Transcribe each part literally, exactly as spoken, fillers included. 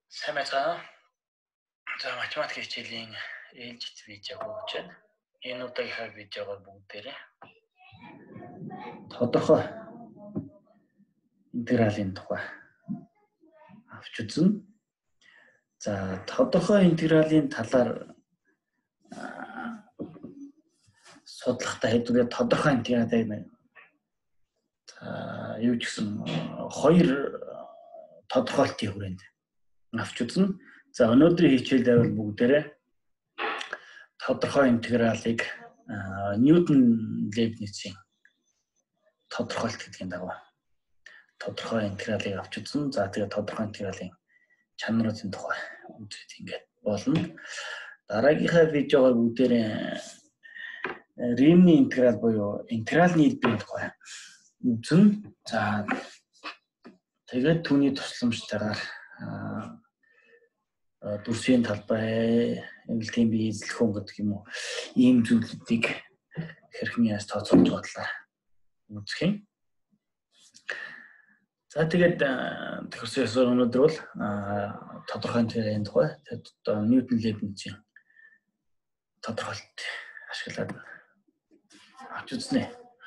Сайн байцгаана. За математик хичээлийн ээлжит видео хөгж байна. Энэ удаагийнхаа видеогоор бүгдээрээ тодорхой интегралийн тухай авч үзнэ. За тодорхой интегралийн талаар судлахдаа хэдүүгээр тодорхой интегралыг за юу ч гэсэн хоёр тодорхойлтын хүрээнд авч үзнэ. За өнөөдрийн хичээлээр бол бүгдээрээ тодорхой интегралыг Ньютон-Лейбницийн тодорхойлт гэдгийн дагуу тодорхой интегралыг авч үзнэ. За тэгээ тодорхой интегралийн чанаруудын тухай үзээд ингээд болно. Дараагийнхаа видеогоор бүгдээрээ Римний интеграл буюу интегралны хэлбэрийн тухай үзнэ. За тэгээд түүний тусламжтайгаар дүрсийн талбай, эмгэлтийн бие эзлэхүүн гэдэг юм уу, ийм зүйлүүдийг хэрхэн яаж тооцоолж бодлоо үзэх юм. За тэгээд төгсөөс өнөөдөр бол тодорхой интегралийн тухай тэгээд Ньютон-Лейбницийн тодорхойлт ашиглаад авч үзнэ.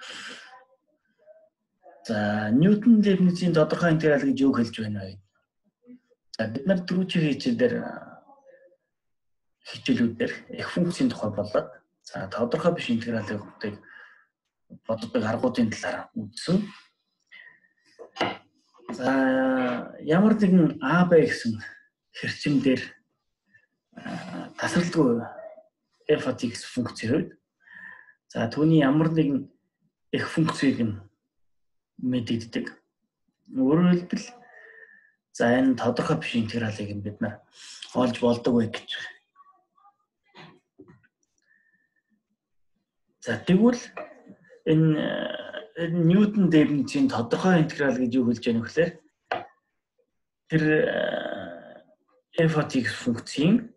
За Ньютон-Лейбницийн тодорхой интеграл гэж юу хэлж байна вэ? За бид нар түрүүчийн хичээлээр хичээлүүдээр их функцийн тухай болоод за тодорхой биш интегралыг боддог аргуудын талаар үзсэн. За ямар нэгэн а бэ гэсэн хэрчмээр тасралтгүй f от x функцийн хувьд за түүний ямар нэгэн их функцийг нь мэдэгддэг. Өөрөөр хэлбэл за энэ тодорхой биш интегралыг бид нар олж болдог вэ гэж. За тэгвэл энэ Ньютон-Лейбницийн тодорхой интеграл гэж юу хэлж байгаа вэ гэхээр тэр f от x функцийн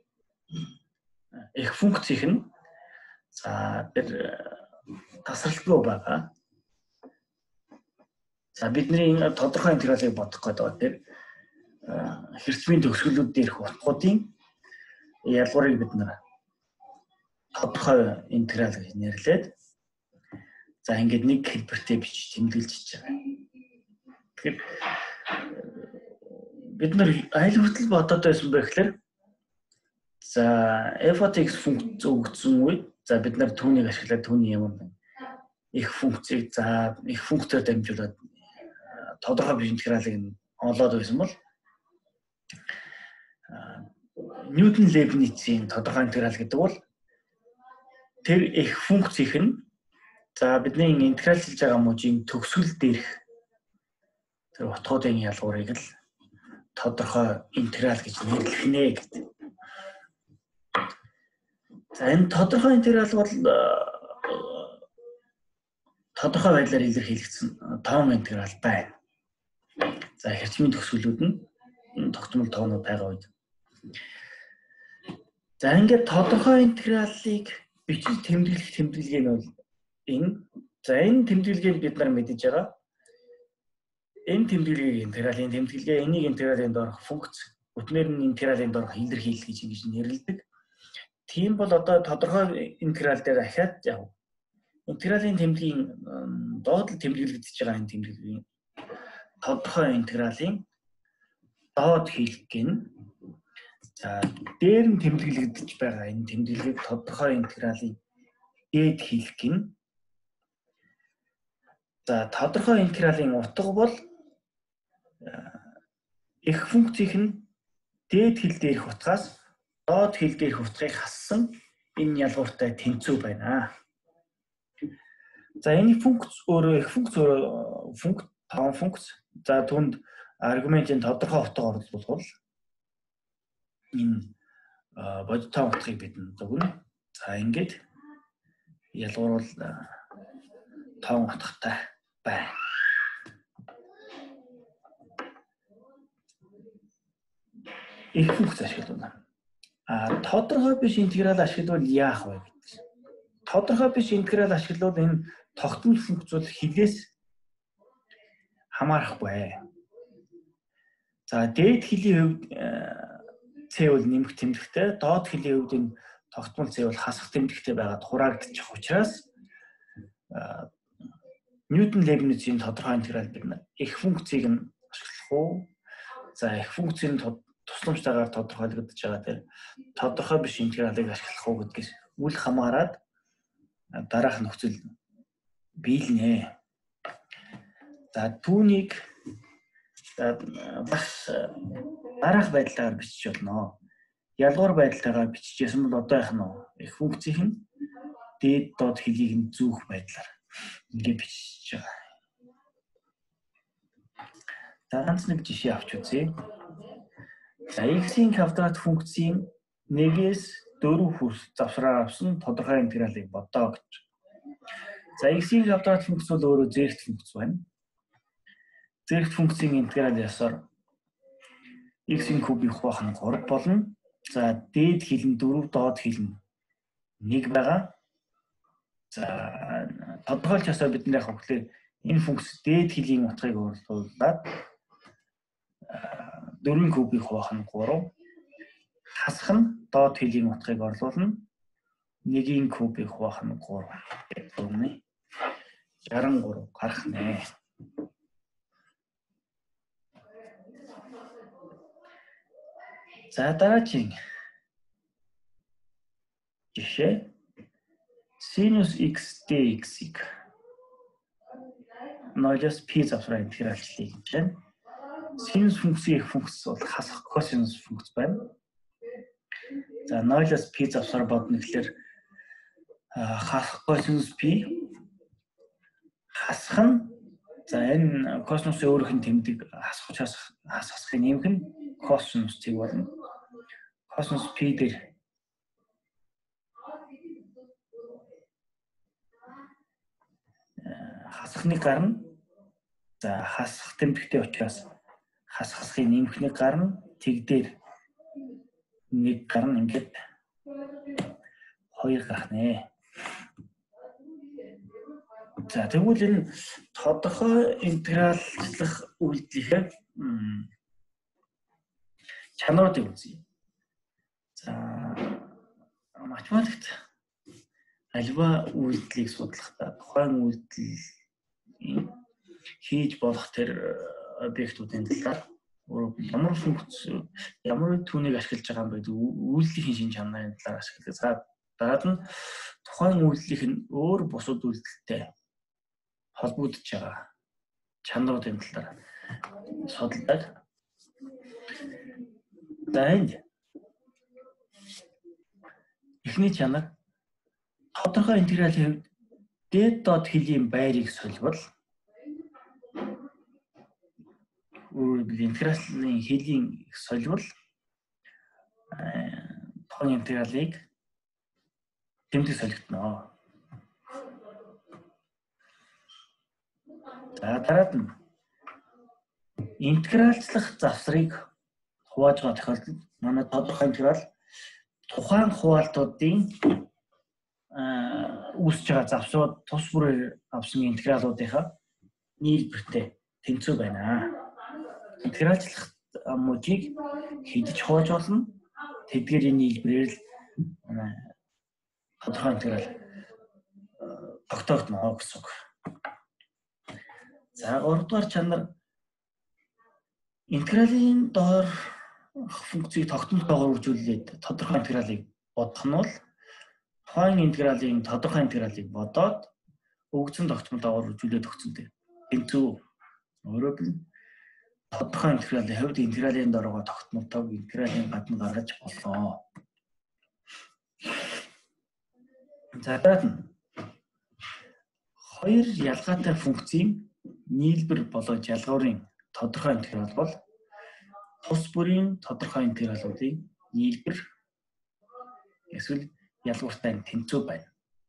их функцийнх нь за тэр тасралтгүй байгаа. За бидний тодорхой интегралыг бодох гэдэг тэр хэрцмийн төгсгөлүүд дээрх утгуудын ялгуурыг бид нар тодорхой интеграл гэж нэрлээд за ингээд нэг хэлбэртэй бич тэмдэглэж байгаа. Тэгэхээр бид нар аль хүртэл бодоод байсан бэ гэхээр за f от x функц өгсөн үед за бид нар түүнийг ашиглаад түүний ямар их функцийг за их функцээр дамжуулаад тодорхой биш интегралыг олоод байсан бол Ньютон-Лейбницийн тодорхой интеграл гэдэг бол тэр их функцийнх нь за бидний интегралчилж байгаа мужийн төгсгөл дээрх тэр утгуудын ялгуурыг л тодорхой интеграл гэж нэрлэх нэ гэдэг. За энэ тодорхой интеграл бол тодорхой байдлаар илэрхийлэгдсэн тоон интеграл байна. За хэрчмийн төгсгөлүүд нь энэ тогтмол тоонууд байгаа үед. За ингээд тодорхой интегралыг бичиж тэмдэглэх тэмдэглэгээ нь бол энэ. За энэ тэмдэглэгийг бид нар мэдэж байгаа. Энэ тэмдэглэгийг интегралийн тэмдэглэгээ, энийг интегралийн доорх функц, бүтнээр нь интегралийн доорх илэрхийлэл гэж ингэж нэрлэдэг. Тийм бол одоо тодорхой интеграл дээр ахаад яв. Интегралийн тэмдэглэгийн доод тэмдэглэгдэж байгаа энэ тэмдэглэгийн тодорхой интегралийн доод хэлэг нь за дээр нь тэмдэглэгдэж байгаа энэ тэмдэглэгийг тодорхой интегралийн дээд хэлэг нь за тодорхой интегралийн утга бол их функцийнх нь дээд хэл дээрх утгаас доод хэл дээрх утгыг хассан энэ ялгууртай тэнцүү байна. За энэ функц өөрөө их функц өөрөө функц тоон функц за түнд аргументын тодорхой утга оруулбал энэ бодиттой утгыг бидэнд өгнө. За ингээд ялгуур бол тоон утгатай байна. Их функц ашиглана. А тодорхой биш интеграл ашиглавал яах вэ гэдэг. Тодорхой биш интеграл ашиглавал энэ тогтмол функц бол хилээс хамаарахгүй. За дээд хилийн хувьд C бол нэмэх тэмдэгтэй, доод хилийн хувьд энэ тогтмол C бол хасах тэмдэгтэй байгаад хураагдчих учраас Ньютон-Лейбницийн тодорхой интеграл бид их функцийг нь ашиглах уу? За их функцийн тусламжтайгаар тодорхойлогдож байгаа тэр тодорхой биш интегралыг ашиглах уу гэдгээс үл хамааран дараах нөхцөл биелнэ. За түүнийг бас дараах байдлаар бичиж болно. Ялгуур байдлаараа бичижсэн бол одоо яах нь вэ? Их функцийн дээд доод хилийг нь зүүх байдлаар ингэ бичиж байгаа. За ганц нэг жишээ авч үзье. За x-ийн квадрат функцийн нэгээс дөрөв хүрэх завсраар авсан тодорхой интегралыг бодоо гэж. За x-ийн квадрат функц бол өөрөө зээрт функц байна. Зээрт функцийн интеграл ясаар x-ийн кубын хуваах нь гурав болно. За дээд хил нь дөрөв, доод хил нь нэг байгаа. За тодорхойлж ясаар бид нэр хөвглөө энэ функц дээд хилийн утгыг оруулаад дөрвийн кубыг хуваах нь гурав. Хасах нь доод хилийн утгыг оруулна. нэгийн кубыг хуваах нь гурав. Тэгвэл шаран гурав гарах нэ. За дараагийн жишээ sinus x dx-ийг ноёлоос p завсраа интегралчлыг гэж байна. Синус функцийн их функц бол хасах косинус функц байна. За ноёлоос p завсраа бодно гэхэлэр хасах косинус p хасах нь за энэ косинусын өөрийнх нь тэмдэг хасах хасах хасахын нэмэх нь косинусыг болно. Косинус p дээр хасахны гарна. За хасах тэмдэгтэй учраас хасах хасахын нэмэхний гарна. Тэг дээр нэг гарна ингээд хоёр гарах нэ. За тэгвэл энэ тодорхой интегралчлах үйлдэлээ чанаруудыг үзье. За математикт альва үйлдэлийг судлахдаа тухайн үйлдэл хийж болох тэр объектуудын талаар ямар функц ямар түүнийг ашиглаж байгаа юм бэ гэдэг үйлдэлийн шин чанарын талаар ашиглаж. За дараад нь тухайн үйлдэлийнх нь өөр бусад үйлдэлтэй холбогдож байгаа чанаруудын талаар судалдаг. За энэ эхний чанар тодорхой интегралийн хувьд дээд доод хилийн байрыг соливол интегралийн хилийн соливол тухайн интегралыг тэмдэг солигдно. За дараад нь интегралчлах завсрыг хувааж байгаа тохиолдолд манай тодорхой интеграл тухайн хуваалтуудын үүсэж байгаа завсрууд тус бүрээр авсан интегралуудынхаа нийлбэртэй тэнцүү байна. Интегралчлах мужийг хидэж хувааж болно. Тэдгээрийн нийлбэрээр л тодорхой интеграл тогтоогдно гэсэн үг. За гурав дахь чанар интегралийн доор функцийг тогтмолтойгоор үржүүлээд тодорхой интегралыг бодох нь бол тухайн интегралийн тодорхой интегралыг бодоод өгсөн тогтмолтойгоор үржүүлээд өгсөнтэй. Тэнцүү өөрөөр хэлбэл тодорхой интегралийн хувьд интегралийн доороо тогтмолтойг интегралийн гадна гаргаж болно. За дараад нь хоёр ялгаатай функцийн нийлбэр болоод ялгуурын тодорхой интеграл бол тус бүрийн тодорхой интегралуудын нийлбэр эсвэл ялгууртай тэнцүү байна.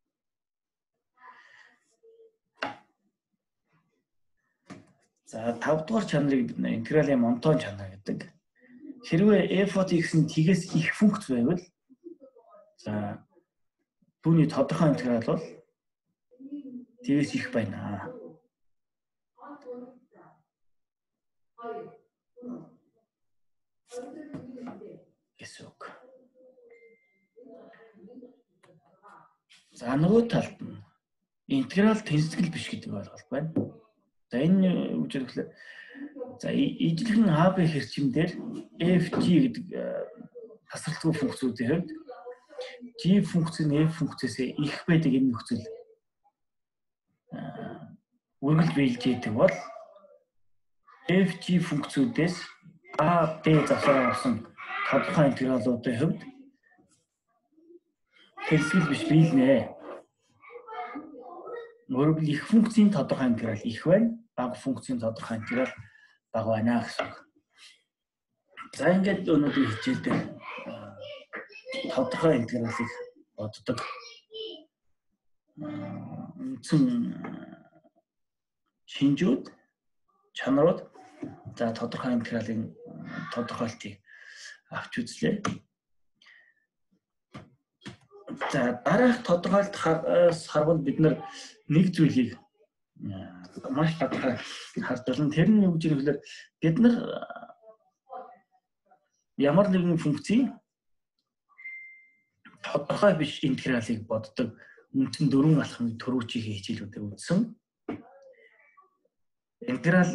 За тав дахь чанарыг бид интегралийн монтон чанар гэдэг. Хэрвээ f от x нь тгээс их функц байвал за түүний тодорхой интеграл бол тгээс их байна. гэсэн үг. За нөгөө талд нь интеграл тэнцэтгэл биш гэдэг ойлголт байна. За энэ үгээр за ижлэхэн а бэ хэрчимдэр эф жи гэдэг тасралтгүй функцүүдийн хувьд g функц нь f функцээс их байдаг энэ нөхцөл үргэлж биелжээдэг бол fg функцүүдээс a b завсараа авсан тодорхой интегралуудын хувьд тэнцэтгэл биш биелнэ. Өөрөөр их функцийн тодорхой интеграл их байна, бага функцийн тодорхой интеграл бага байна гэсэн үг. За ингээд өнөөдөр хичээлдээ тодорхой интегралыг боддог. Үндсэн шинжүүд, чанарууд за тодорхой интегралын тодорхойлтыг авч үзлээ. За дараах тодорхойлт харвал бид нэг зүйлийг маш тодорхой харж байна. Тэр нь юу гэж нэрлэхээр бид нар ямар нэгэн функцийн тодорхой биш интегралыг боддог үндсэн дөрвөн алхмын төрүүчийн хичээлүүдээр үзсэн. Интеграл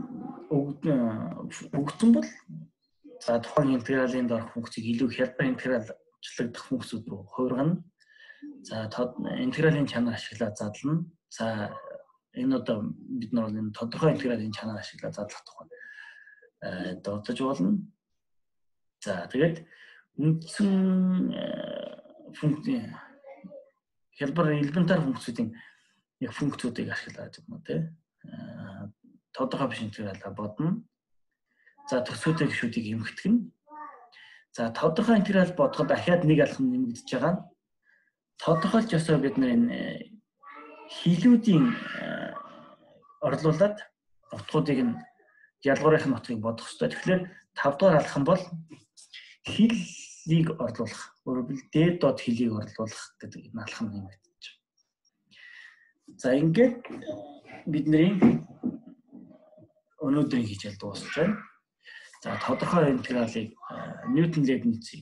өгсөн бол за тухайн интегралын дорх функцийг илүү хялбар интегралчлагдах функцүүд рүү хувиргана. За интегралын чанар ашиглаад задлана. За энэ одоо бид нар энэ тодорхой интегралын чанар ашиглаад задлах тухай дурдж болно. За тэгээд үндсэн функц хялбар элементар функцүүдийн нэг функцүүдийг ашиглаад юм уу те тодорхой биш интегралаа бодно. За төсвөөтэй гишүүдийг эмхтгэн. За тодорхой интеграл бодоход дахиад нэг алхам нэмэгдэж байгаа. Тодорхойлж ёсоо бид нар энэ хилүүдийн орлуулад утгуудыг нь ялгуурынх нь утгыг бодох хэрэгтэй. Тэгэхээр тав дахь алхам бол хиллийг орлуулах. Өөрөөр d дот хилийг орлуулах гэдэг энэ алхам нэмэгдэж байна. За ингээд бидний өнөөдрийн хичээл дуусч байна. За тодорхой интегралыг Ньютон-Лейбницийн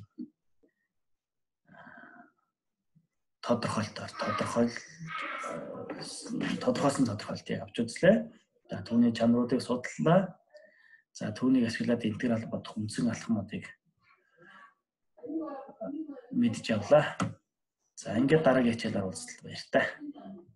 тодорхойлтоор тодорхойл тодорхойлсон тодорхойлтыг авч үзлээ. За түүний чанаруудыг судлаа. За түүнийг ашиглаад интеграл бодох үндсэн алхмуудыг мэдж авлаа. За ингээд дараагийн хичээлээр уулзлаа баяр таа.